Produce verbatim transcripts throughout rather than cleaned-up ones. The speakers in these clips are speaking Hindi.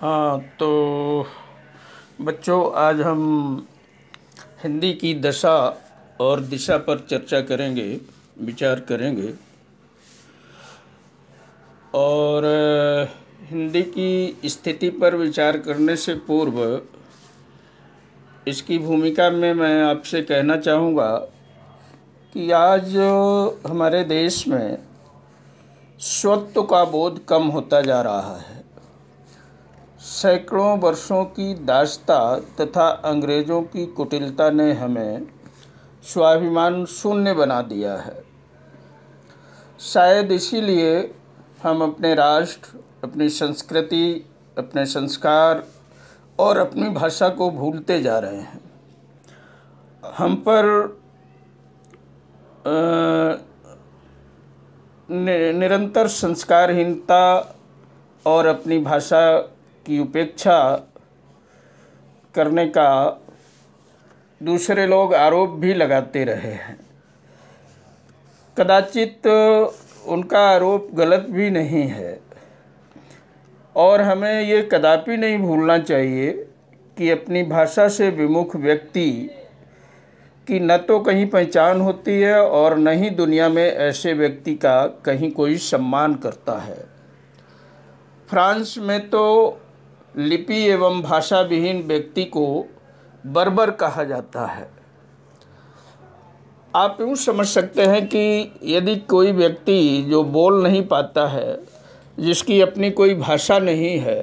हाँ, तो बच्चों, आज हम हिंदी की दशा और दिशा पर चर्चा करेंगे, विचार करेंगे। और अ, हिंदी की स्थिति पर विचार करने से पूर्व इसकी भूमिका में मैं आपसे कहना चाहूँगा कि आज जो हमारे देश में स्वत्व का बोध कम होता जा रहा है। सैकड़ों वर्षों की दास्ता तथा अंग्रेज़ों की कुटिलता ने हमें स्वाभिमान शून्य बना दिया है। शायद इसीलिए हम अपने राष्ट्र, अपनी संस्कृति, अपने संस्कार और अपनी भाषा को भूलते जा रहे हैं। हम पर नि, निरंतर संस्कारहीनता और अपनी भाषा की उपेक्षा करने का दूसरे लोग आरोप भी लगाते रहे हैं। कदाचित उनका आरोप गलत भी नहीं है और हमें ये कदापि नहीं भूलना चाहिए कि अपनी भाषा से विमुख व्यक्ति की न तो कहीं पहचान होती है और न ही दुनिया में ऐसे व्यक्ति का कहीं कोई सम्मान करता है। फ्रांस में तो लिपि एवं भाषा विहीन व्यक्ति को बर्बर कहा जाता है। आप यूँ समझ सकते हैं कि यदि कोई व्यक्ति जो बोल नहीं पाता है, जिसकी अपनी कोई भाषा नहीं है,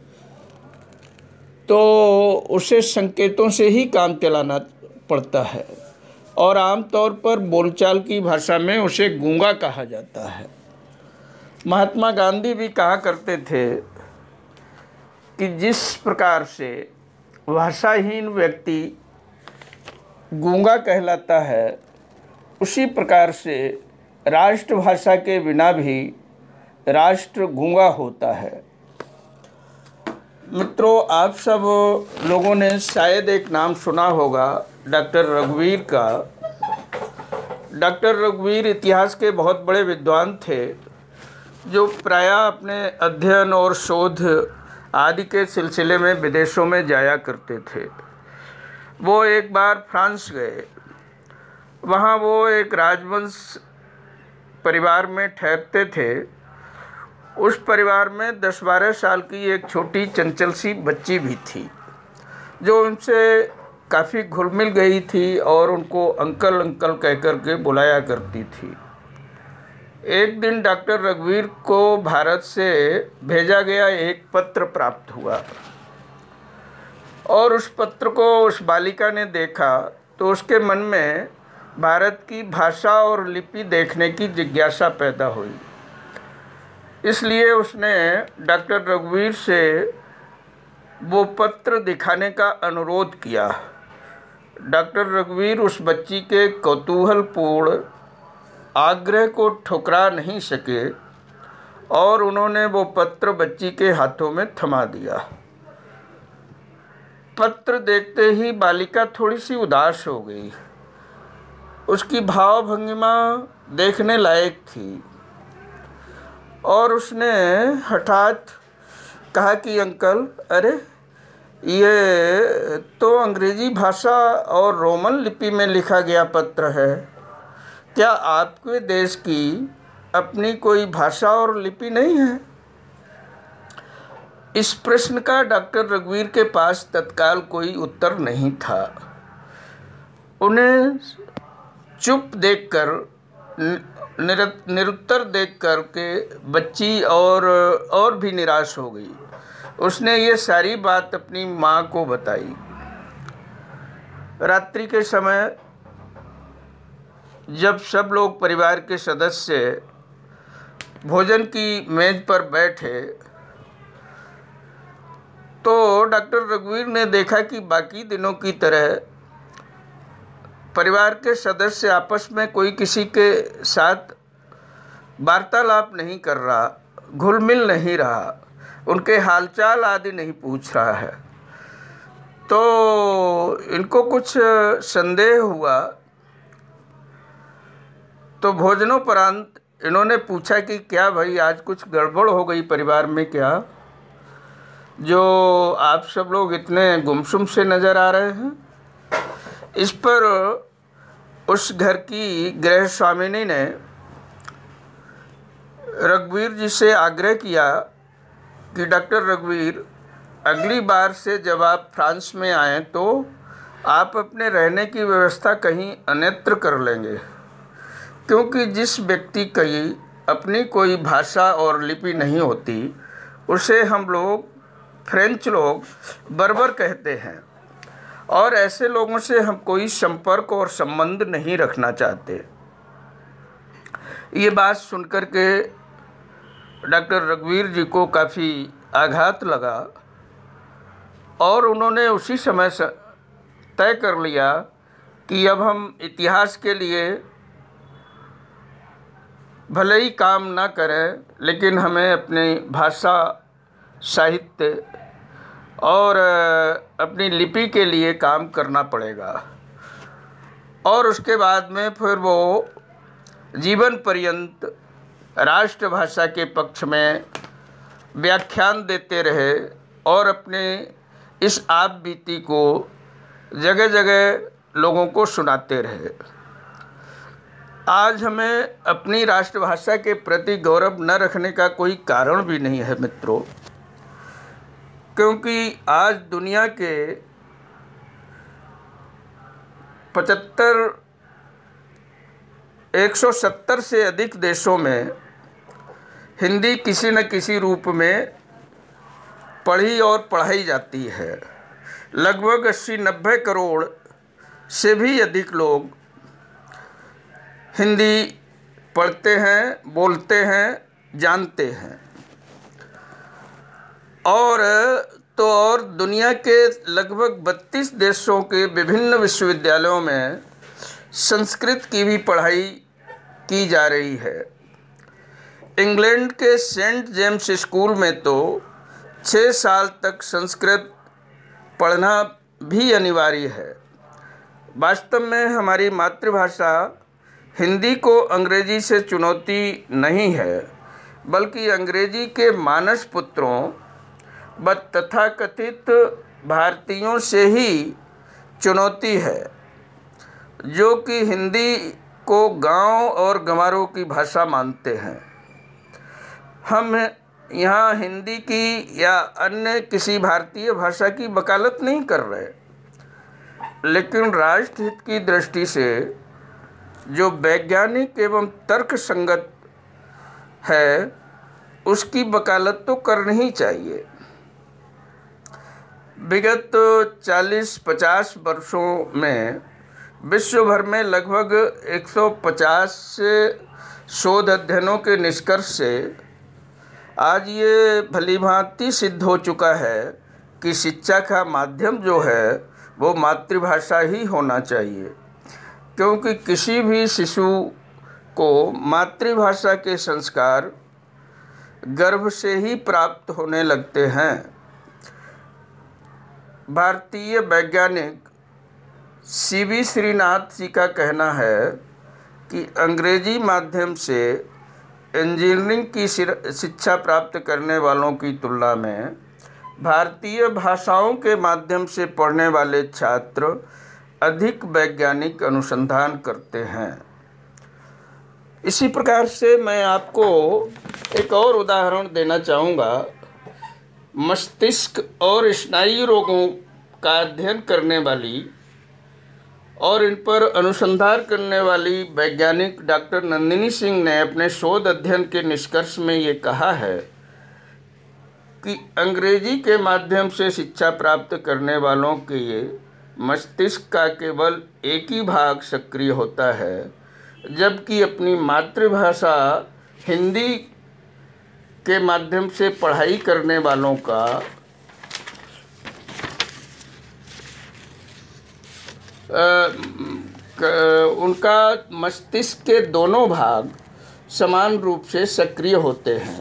तो उसे संकेतों से ही काम चलाना पड़ता है और आमतौर पर बोलचाल की भाषा में उसे गूंगा कहा जाता है। महात्मा गांधी भी कहा करते थे कि जिस प्रकार से भाषाहीन व्यक्ति गूंगा कहलाता है, उसी प्रकार से राष्ट्रभाषा के बिना भी राष्ट्र गूंगा होता है। मित्रों, आप सब लोगों ने शायद एक नाम सुना होगा, डॉक्टर रघुवीर का। डॉक्टर रघुवीर इतिहास के बहुत बड़े विद्वान थे, जो प्रायः अपने अध्ययन और शोध आदि के सिलसिले में विदेशों में जाया करते थे। वो एक बार फ्रांस गए। वहाँ वो एक राजवंश परिवार में ठहरते थे। उस परिवार में दस बारह साल की एक छोटी चंचल सी बच्ची भी थी, जो उनसे काफ़ी घुल मिल गई थी और उनको अंकल अंकल कह कर के बुलाया करती थी। एक दिन डॉक्टर रघुवीर को भारत से भेजा गया एक पत्र प्राप्त हुआ और उस पत्र को उस बालिका ने देखा तो उसके मन में भारत की भाषा और लिपि देखने की जिज्ञासा पैदा हुई। इसलिए उसने डॉक्टर रघुवीर से वो पत्र दिखाने का अनुरोध किया। डॉक्टर रघुवीर उस बच्ची के कौतूहलपूर्ण आग्रह को ठुकरा नहीं सके और उन्होंने वो पत्र बच्ची के हाथों में थमा दिया। पत्र देखते ही बालिका थोड़ी सी उदास हो गई। उसकी भाव भंगिमा देखने लायक थी और उसने हठात कहा कि अंकल, अरे ये तो अंग्रेजी भाषा और रोमन लिपि में लिखा गया पत्र है। क्या आपके देश की अपनी कोई भाषा और लिपि नहीं है? इस प्रश्न का डॉक्टर रघुवीर के पास तत्काल कोई उत्तर नहीं था। उन्हें चुप देखकर, निरुत्तर देख कर के बच्ची और और भी निराश हो गई। उसने ये सारी बात अपनी माँ को बताई। रात्रि के समय जब सब लोग परिवार के सदस्य भोजन की मेज पर बैठे, तो डॉक्टर रघुवीर ने देखा कि बाकी दिनों की तरह परिवार के सदस्य आपस में कोई किसी के साथ वार्तालाप नहीं कर रहा, घुल मिल नहीं रहा, उनके हालचाल आदि नहीं पूछ रहा है। तो इनको कुछ संदेह हुआ। तो जो आप सब लोग इतने गुमसुम से नज़र आ रहे हैं, इस पर उस घर की गृह स्वामिनी ने रघुवीर जी से आग्रह किया कि डॉक्टर रघुवीर, अगली बार से जब आप फ्रांस में आएँ तो आप अपने रहने की व्यवस्था कहीं अन्यत्र कर लेंगे, क्योंकि जिस व्यक्ति की अपनी कोई भाषा और लिपि नहीं होती उसे हम लोग फ्रेंच लोग बर्बर कहते हैं, और ऐसे लोगों से हम कोई संपर्क और संबंध नहीं रखना चाहते। ये बात सुनकर के डॉक्टर रघुवीर जी को काफ़ी आघात लगा और उन्होंने उसी समय से तय कर लिया कि अब हम इतिहास के लिए भले ही काम ना करें, लेकिन हमें अपनी भाषा, साहित्य और अपनी लिपि के लिए काम करना पड़ेगा। और उसके बाद में फिर वो जीवन पर्यंत राष्ट्रभाषा के पक्ष में व्याख्यान देते रहे और अपने इस आप बीती को जगह जगह लोगों को सुनाते रहे। आज हमें अपनी राष्ट्रभाषा के प्रति गौरव न रखने का कोई कारण भी नहीं है मित्रों, क्योंकि आज दुनिया के पचहत्तर एक सौ सत्तर से अधिक देशों में हिंदी किसी न किसी रूप में पढ़ी और पढ़ाई जाती है। लगभग अस्सी नब्बे करोड़ से भी अधिक लोग हिंदी पढ़ते हैं, बोलते हैं, जानते हैं। और तो और दुनिया के लगभग बत्तीस देशों के विभिन्न विश्वविद्यालयों में संस्कृत की भी पढ़ाई की जा रही है। इंग्लैंड के सेंट जेम्स स्कूल में तो छः साल तक संस्कृत पढ़ना भी अनिवार्य है। वास्तव में हमारी मातृभाषा हिंदी को अंग्रेजी से चुनौती नहीं है, बल्कि अंग्रेजी के मानस पुत्रों व तथाकथित भारतीयों से ही चुनौती है, जो कि हिंदी को गांव और गंवारों की भाषा मानते हैं। हम यहाँ हिंदी की या अन्य किसी भारतीय भाषा की वकालत नहीं कर रहे, लेकिन राष्ट्रहित की दृष्टि से जो वैज्ञानिक एवं तर्क संगत है उसकी वकालत तो करनी ही चाहिए। विगत चालीस पचास वर्षों में विश्व भर में लगभग एक सौ पचास शोध अध्ययनों के निष्कर्ष से आज ये भलीभांति सिद्ध हो चुका है कि शिक्षा का माध्यम जो है वो मातृभाषा ही होना चाहिए, क्योंकि किसी भी शिशु को मातृभाषा के संस्कार गर्भ से ही प्राप्त होने लगते हैं। भारतीय वैज्ञानिक सी वी श्रीनाथ जी का कहना है कि अंग्रेजी माध्यम से इंजीनियरिंग की शिक्षा प्राप्त करने वालों की तुलना में भारतीय भाषाओं के माध्यम से पढ़ने वाले छात्र अधिक वैज्ञानिक अनुसंधान करते हैं। इसी प्रकार से मैं आपको एक और उदाहरण देना चाहूँगा। मस्तिष्क और स्नायु रोगों का अध्ययन करने वाली और इन पर अनुसंधान करने वाली वैज्ञानिक डॉक्टर नंदिनी सिंह ने अपने शोध अध्ययन के निष्कर्ष में ये कहा है कि अंग्रेजी के माध्यम से शिक्षा प्राप्त करने वालों के मस्तिष्क का केवल एक ही भाग सक्रिय होता है, जबकि अपनी मातृभाषा हिंदी के माध्यम से पढ़ाई करने वालों का आ, उनका मस्तिष्क के दोनों भाग समान रूप से सक्रिय होते हैं।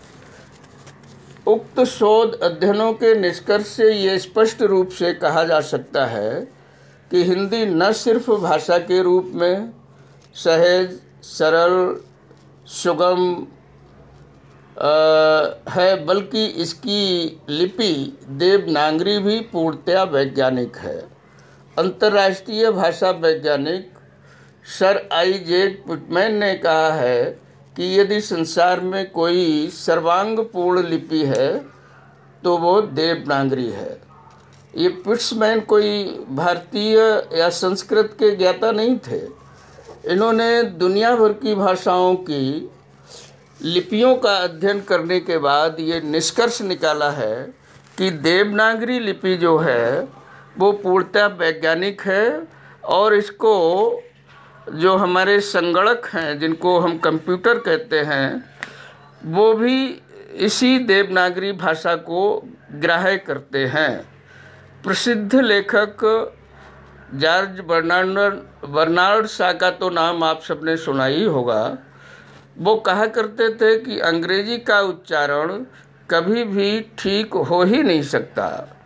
उक्त शोध अध्ययनों के निष्कर्ष से ये स्पष्ट रूप से कहा जा सकता है कि हिंदी न सिर्फ भाषा के रूप में सहज, सरल, सुगम है, बल्कि इसकी लिपि देवनागरी भी पूर्णतया वैज्ञानिक है। अंतर्राष्ट्रीय भाषा वैज्ञानिक सर आइजैक पिटमैन ने कहा है कि यदि संसार में कोई सर्वांगपूर्ण लिपि है तो वो देवनागरी है। ये पिट्समैन कोई भारतीय या संस्कृत के ज्ञाता नहीं थे। इन्होंने दुनिया भर की भाषाओं की लिपियों का अध्ययन करने के बाद ये निष्कर्ष निकाला है कि देवनागरी लिपि जो है वो पूर्णतः वैज्ञानिक है, और इसको जो हमारे संगणक हैं, जिनको हम कंप्यूटर कहते हैं, वो भी इसी देवनागरी भाषा को ग्राह्य करते हैं। प्रसिद्ध लेखक जॉर्ज बर्नार्ड बर्नार्ड शॉ का तो नाम आप सबने सुना ही होगा। वो कहा करते थे कि अंग्रेजी का उच्चारण कभी भी ठीक हो ही नहीं सकता।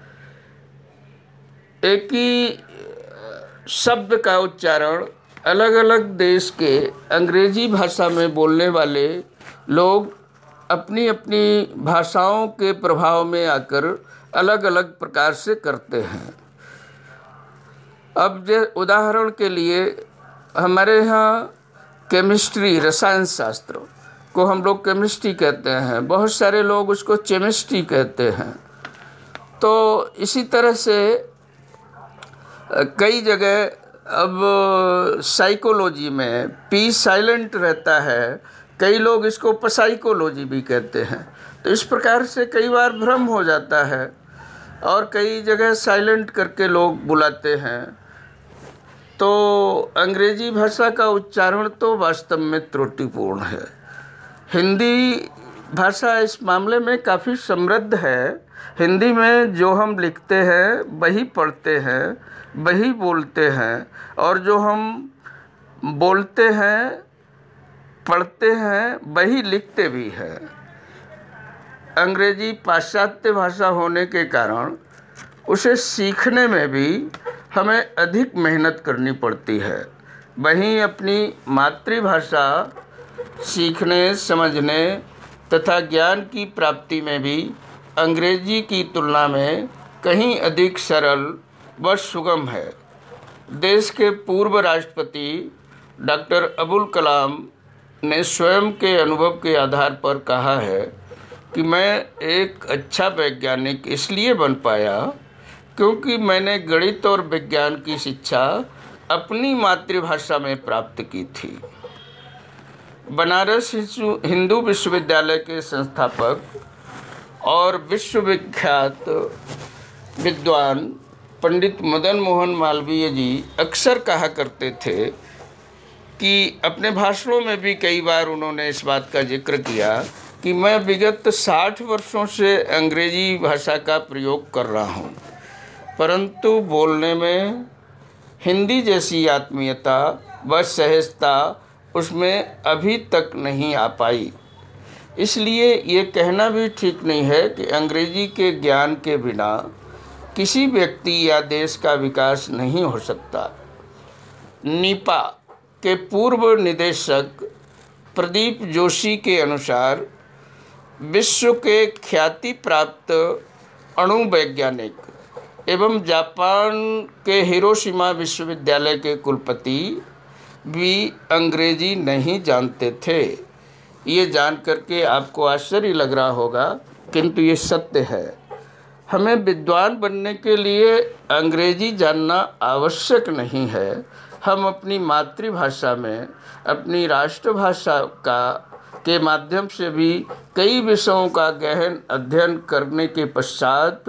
एक ही शब्द का उच्चारण अलग अलग देश के अंग्रेजी भाषा में बोलने वाले लोग अपनी अपनी भाषाओं के प्रभाव में आकर अलग अलग प्रकार से करते हैं। अब जो उदाहरण के लिए हमारे यहाँ केमिस्ट्री, रसायन शास्त्र को हम लोग केमिस्ट्री कहते हैं, बहुत सारे लोग उसको केमिस्ट्री कहते हैं। तो इसी तरह से कई जगह अब साइकोलॉजी में पी साइलेंट रहता है, कई लोग इसको पसाइकोलॉजी भी कहते हैं। तो इस प्रकार से कई बार भ्रम हो जाता है, और कई जगह साइलेंट करके लोग बुलाते हैं। तो अंग्रेजी भाषा का उच्चारण तो वास्तव में त्रुटिपूर्ण है। हिंदी भाषा इस मामले में काफ़ी समृद्ध है। हिंदी में जो हम लिखते हैं वही पढ़ते हैं, वही बोलते हैं, और जो हम बोलते हैं पढ़ते हैं वही लिखते भी हैं। अंग्रेजी पाश्चात्य भाषा होने के कारण उसे सीखने में भी हमें अधिक मेहनत करनी पड़ती है। वहीं अपनी मातृभाषा सीखने, समझने तथा ज्ञान की प्राप्ति में भी अंग्रेजी की तुलना में कहीं अधिक सरल व सुगम है। देश के पूर्व राष्ट्रपति डॉक्टर अबुल कलाम ने स्वयं के अनुभव के आधार पर कहा है कि मैं एक अच्छा वैज्ञानिक इसलिए बन पाया क्योंकि मैंने गणित और विज्ञान की शिक्षा अपनी मातृभाषा में प्राप्त की थी। बनारस हिंदू विश्वविद्यालय के संस्थापक और विश्वविख्यात विद्वान पंडित मदन मोहन मालवीय जी अक्सर कहा करते थे कि अपने भाषणों में भी कई बार उन्होंने इस बात का जिक्र किया कि मैं विगत साठ वर्षों से अंग्रेजी भाषा का प्रयोग कर रहा हूँ, परंतु बोलने में हिंदी जैसी आत्मीयता व सहजता उसमें अभी तक नहीं आ पाई। इसलिए ये कहना भी ठीक नहीं है कि अंग्रेजी के ज्ञान के बिना किसी व्यक्ति या देश का विकास नहीं हो सकता। नीपा के पूर्व निदेशक प्रदीप जोशी के अनुसार विश्व के ख्याति प्राप्त अणु वैज्ञानिक एवं जापान के हिरोशिमा विश्वविद्यालय के कुलपति भी अंग्रेजी नहीं जानते थे। ये जान करके आपको आश्चर्य लग रहा होगा, किंतु ये सत्य है। हमें विद्वान बनने के लिए अंग्रेजी जानना आवश्यक नहीं है। हम अपनी मातृभाषा में, अपनी राष्ट्रभाषा का के माध्यम से भी कई विषयों का गहन अध्ययन करने के पश्चात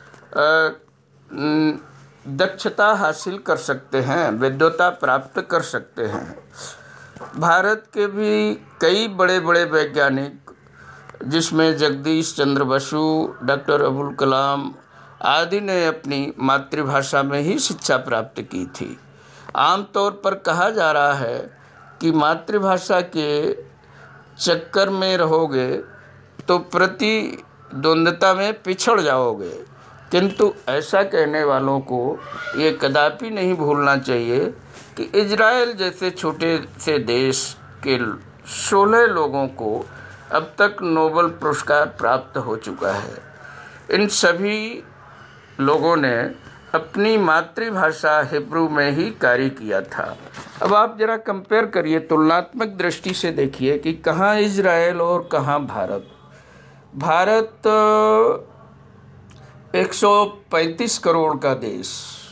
दक्षता हासिल कर सकते हैं, विद्वता प्राप्त कर सकते हैं। भारत के भी कई बड़े बड़े वैज्ञानिक, जिसमें जगदीश चंद्र बसु, डॉक्टर अबुल कलाम आदि ने अपनी मातृभाषा में ही शिक्षा प्राप्त की थी। आमतौर पर कहा जा रहा है कि मातृभाषा के चक्कर में रहोगे तो प्रतिद्वंद्विता में पिछड़ जाओगे, किंतु ऐसा कहने वालों को ये कदापि नहीं भूलना चाहिए कि इजराइल जैसे छोटे से देश के सोलह लोगों को अब तक नोबेल पुरस्कार प्राप्त हो चुका है। इन सभी लोगों ने अपनी मातृभाषा हिब्रू में ही कार्य किया था। अब आप जरा कंपेयर करिए, तुलनात्मक दृष्टि से देखिए कि कहाँ इजराइल और कहाँ भारत। भारत एक सौ पैंतीस करोड़ का देश,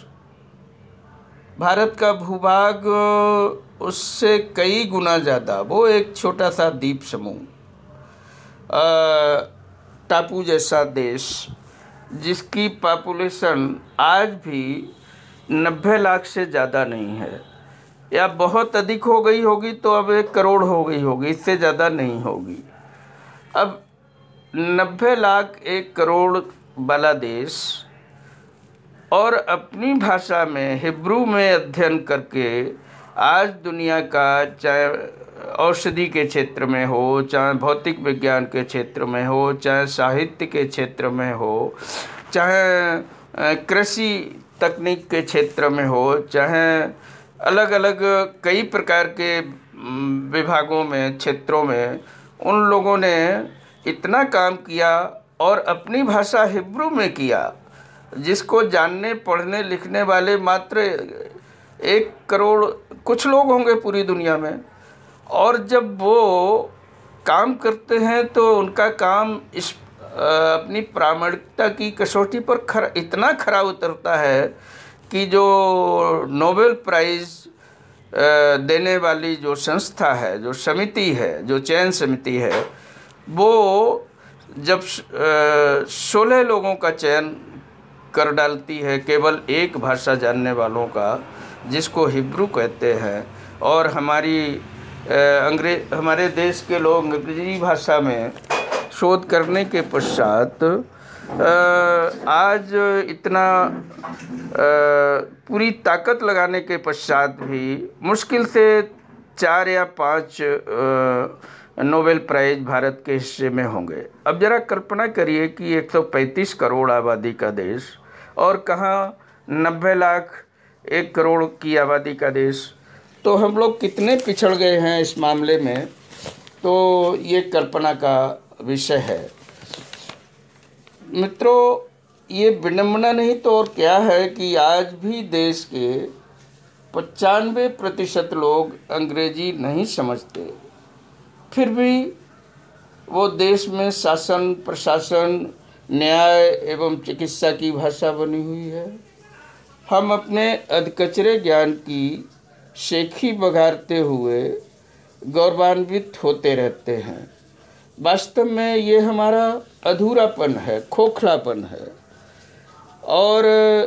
भारत का भूभाग उससे कई गुना ज़्यादा, वो एक छोटा सा द्वीप समूह, टापू जैसा देश, जिसकी पॉपुलेशन आज भी नब्बे लाख से ज़्यादा नहीं है, या बहुत अधिक हो गई होगी तो अब एक करोड़ हो गई होगी, इससे ज़्यादा नहीं होगी। अब नब्बे लाख एक करोड़ वाला देश और अपनी भाषा में हिब्रू में अध्ययन करके आज दुनिया का, चाहे औषधि के क्षेत्र में हो, चाहे भौतिक विज्ञान के क्षेत्र में हो, चाहे साहित्य के क्षेत्र में हो, चाहे कृषि तकनीक के क्षेत्र में हो, चाहे अलग अलग कई प्रकार के विभागों में, क्षेत्रों में, उन लोगों ने इतना काम किया और अपनी भाषा हिब्रू में किया, जिसको जानने पढ़ने लिखने वाले मात्र एक करोड़ कुछ लोग होंगे पूरी दुनिया में। और जब वो काम करते हैं तो उनका काम इस अपनी प्रामाणिकता की कसौटी पर खरा, इतना खरा उतरता है कि जो नोबेल प्राइज़ देने वाली जो संस्था है, जो समिति है, जो चयन समिति है, वो जब सोलह लोगों का चयन कर डालती है केवल एक भाषा जानने वालों का, जिसको हिब्रू कहते हैं, और हमारी अंग्रेज हमारे देश के लोग अंग्रेजी भाषा में शोध करने के पश्चात आज इतना पूरी ताकत लगाने के पश्चात भी मुश्किल से चार या पाँच नोबेल प्राइज़ भारत के हिस्से में होंगे। अब ज़रा कल्पना करिए कि एक सौ पैंतीस करोड़ आबादी का देश और कहाँ नब्बे लाख एक करोड़ की आबादी का देश, तो हम लोग कितने पिछड़ गए हैं इस मामले में, तो ये कल्पना का विषय है। मित्रों, ये विडंबना नहीं तो और क्या है कि आज भी देश के पचानवे प्रतिशत लोग अंग्रेजी नहीं समझते, फिर भी वो देश में शासन, प्रशासन, न्याय एवं चिकित्सा की भाषा बनी हुई है। हम अपने अधकचरे ज्ञान की शेखी बघारते हुए गौरवान्वित होते रहते हैं। वास्तव में ये हमारा अधूरापन है, खोखलापन है, और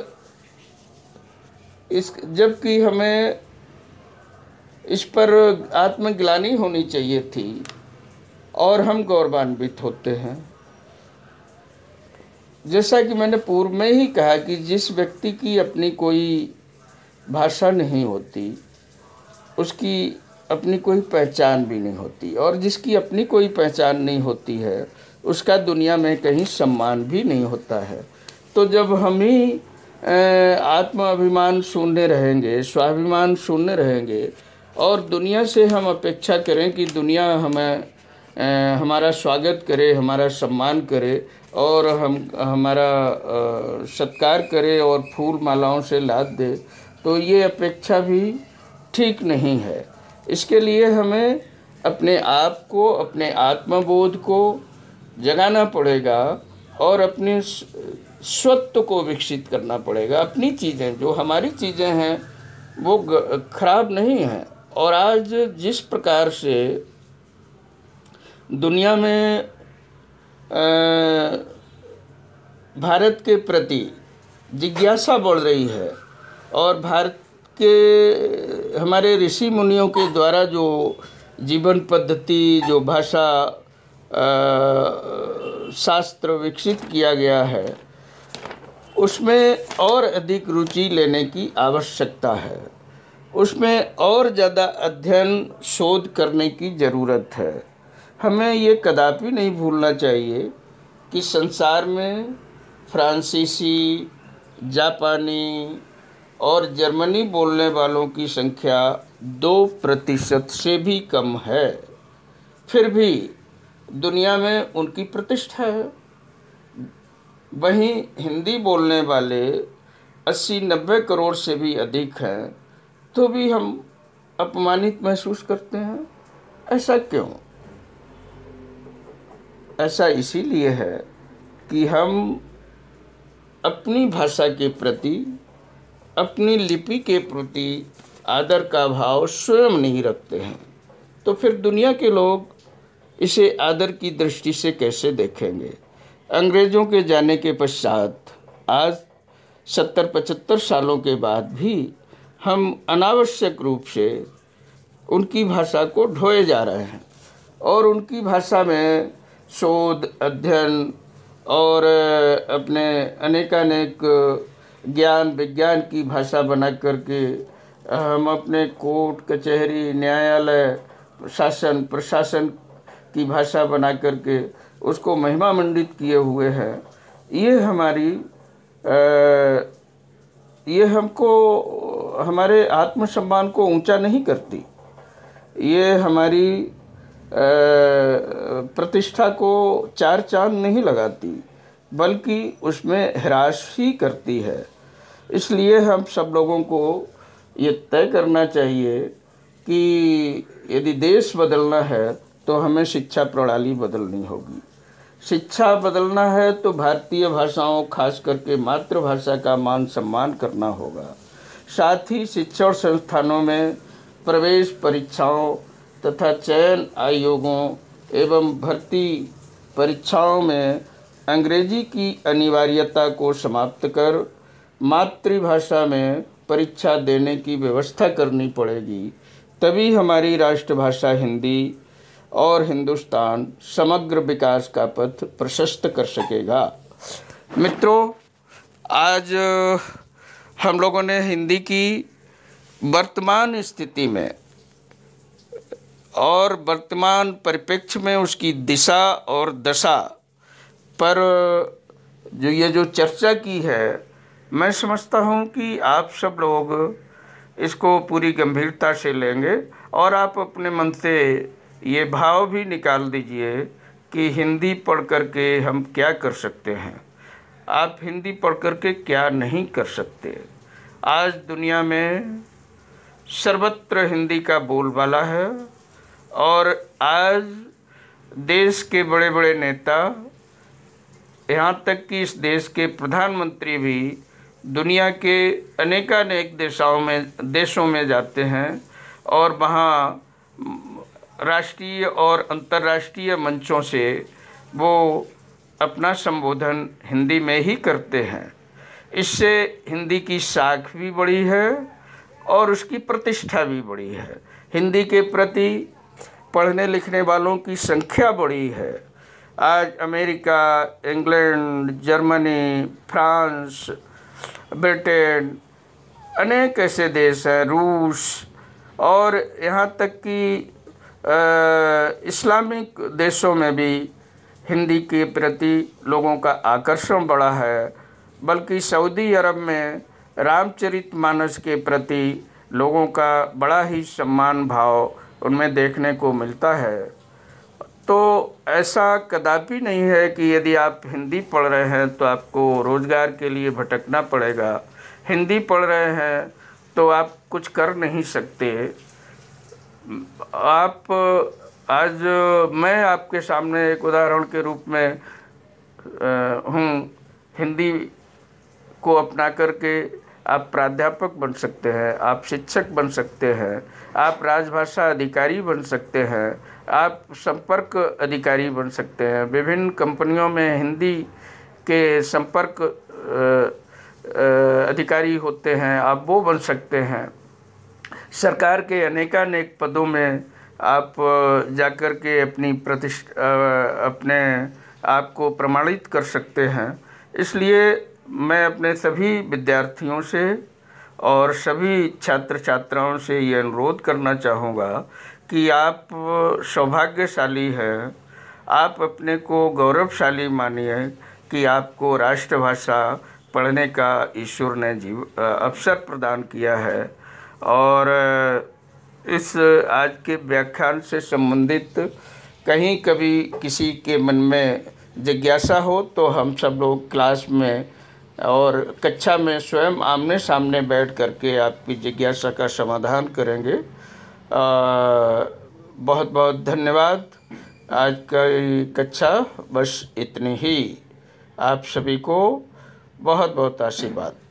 इस जबकि हमें इस पर आत्मग्लानि होनी चाहिए थी और हम गौरवान्वित होते हैं। जैसा कि मैंने पूर्व में ही कहा कि जिस व्यक्ति की अपनी कोई भाषा नहीं होती, उसकी अपनी कोई पहचान भी नहीं होती, और जिसकी अपनी कोई पहचान नहीं होती है उसका दुनिया में कहीं सम्मान भी नहीं होता है। तो जब हम ही आत्माभिमान शून्य रहेंगे, स्वाभिमान शून्य रहेंगे, और दुनिया से हम अपेक्षा करें कि दुनिया हमें आ, हमारा स्वागत करे, हमारा सम्मान करे और हम हमारा आ, सत्कार करे और फूल मालाओं से लाद दे, तो ये अपेक्षा भी ठीक नहीं है। इसके लिए हमें अपने आप को, अपने आत्मबोध को जगाना पड़ेगा और अपने स्वत्व को विकसित करना पड़ेगा। अपनी चीज़ें, जो हमारी चीज़ें हैं, वो खराब नहीं हैं। और आज जिस प्रकार से दुनिया में भारत के प्रति जिज्ञासा बढ़ रही है, और भारत के हमारे ऋषि मुनियों के द्वारा जो जीवन पद्धति, जो भाषा शास्त्र विकसित किया गया है, उसमें और अधिक रुचि लेने की आवश्यकता है। उसमें और ज़्यादा अध्ययन, शोध करने की ज़रूरत है। हमें ये कदापि नहीं भूलना चाहिए कि संसार में फ्रांसीसी, जापानी और जर्मनी बोलने वालों की संख्या दो प्रतिशत से भी कम है। फिर भी दुनिया में उनकी प्रतिष्ठा है। वहीं हिंदी बोलने वाले अस्सी नब्बे करोड़ से भी अधिक हैं, तो भी हम अपमानित महसूस करते हैं। ऐसा क्यों? ऐसा इसीलिए है कि हम अपनी भाषा के प्रति, अपनी लिपि के प्रति आदर का भाव स्वयं नहीं रखते हैं। तो फिर दुनिया के लोग इसे आदर की दृष्टि से कैसे देखेंगे? अंग्रेज़ों के जाने के पश्चात आज सत्तर पचहत्तर सालों के बाद भी हम अनावश्यक रूप से उनकी भाषा को ढोए जा रहे हैं और उनकी भाषा में शोध, अध्ययन और अपने अनेकानेक ज्ञान विज्ञान की भाषा बना करके हम अपने कोर्ट कचहरी, न्यायालय, शासन प्रशासन की भाषा बना करके उसको महिमा मंडित किए हुए हैं। ये हमारी आ, ये हमको हमारे आत्मसम्मान को ऊंचा नहीं करती, ये हमारी प्रतिष्ठा को चार चांद नहीं लगाती, बल्कि उसमें ह्रास ही करती है। इसलिए हम सब लोगों को ये तय करना चाहिए कि यदि देश बदलना है तो हमें शिक्षा प्रणाली बदलनी होगी। शिक्षा बदलना है तो भारतीय भाषाओं, खास करके मातृभाषा का मान सम्मान करना होगा। साथ ही शिक्षण संस्थानों में प्रवेश परीक्षाओं तथा चयन आयोगों एवं भर्ती परीक्षाओं में अंग्रेजी की अनिवार्यता को समाप्त कर मातृभाषा में परीक्षा देने की व्यवस्था करनी पड़ेगी। तभी हमारी राष्ट्रभाषा हिंदी और हिंदुस्तान समग्र विकास का पथ प्रशस्त कर सकेगा। मित्रों, आज हम लोगों ने हिंदी की वर्तमान स्थिति में और वर्तमान परिप्रेक्ष्य में उसकी दिशा और दशा पर जो ये जो चर्चा की है, मैं समझता हूँ कि आप सब लोग इसको पूरी गंभीरता से लेंगे और आप अपने मन से ये भाव भी निकाल दीजिए कि हिंदी पढ़ कर के हम क्या कर सकते हैं, आप हिंदी पढ़ कर के क्या नहीं कर सकते। आज दुनिया में सर्वत्र हिंदी का बोलबाला है और आज देश के बड़े बड़े नेता, यहाँ तक कि इस देश के प्रधानमंत्री भी दुनिया के अनेकानेक देशों में देशों में जाते हैं और वहाँ राष्ट्रीय और अंतर्राष्ट्रीय मंचों से वो अपना संबोधन हिंदी में ही करते हैं। इससे हिंदी की साख भी बढ़ी है और उसकी प्रतिष्ठा भी बढ़ी है। हिंदी के प्रति पढ़ने लिखने वालों की संख्या बढ़ी है। आज America, England, Germany, France, Britain, अनेक ऐसे देश हैं, रूस और यहाँ तक कि इस्लामिक देशों में भी हिंदी के प्रति लोगों का आकर्षण बढ़ा है। बल्कि सऊदी अरब में रामचरितमानस के प्रति लोगों का बड़ा ही सम्मान भाव उनमें देखने को मिलता है। तो ऐसा कदापि नहीं है कि यदि आप हिंदी पढ़ रहे हैं तो आपको रोज़गार के लिए भटकना पड़ेगा, हिंदी पढ़ रहे हैं तो आप कुछ कर नहीं सकते। आप आज मैं आपके सामने एक उदाहरण के रूप में हूँ, हिंदी को अपना करके आप प्राध्यापक बन सकते हैं, आप शिक्षक बन सकते हैं, आप राजभाषा अधिकारी बन सकते हैं, आप संपर्क अधिकारी बन सकते हैं। विभिन्न कंपनियों में हिंदी के संपर्क अधिकारी होते हैं, आप वो बन सकते हैं। सरकार के अनेकानेक पदों में आप जाकर के अपनी प्रतिष्ठा अपने आप को प्रमाणित कर सकते हैं। इसलिए मैं अपने सभी विद्यार्थियों से और सभी छात्र छात्राओं से ये अनुरोध करना चाहूँगा कि आप सौभाग्यशाली हैं, आप अपने को गौरवशाली मानिए कि आपको राष्ट्रभाषा पढ़ने का ईश्वर ने जीव अवसर प्रदान किया है। और इस आज के व्याख्यान से संबंधित कहीं कभी किसी के मन में जिज्ञासा हो तो हम सब लोग क्लास में और कक्षा में स्वयं आमने सामने बैठ करके आपकी जिज्ञासा का समाधान करेंगे। आ, बहुत बहुत धन्यवाद। आज की कक्षा बस इतनी ही। आप सभी को बहुत बहुत आशीर्वाद।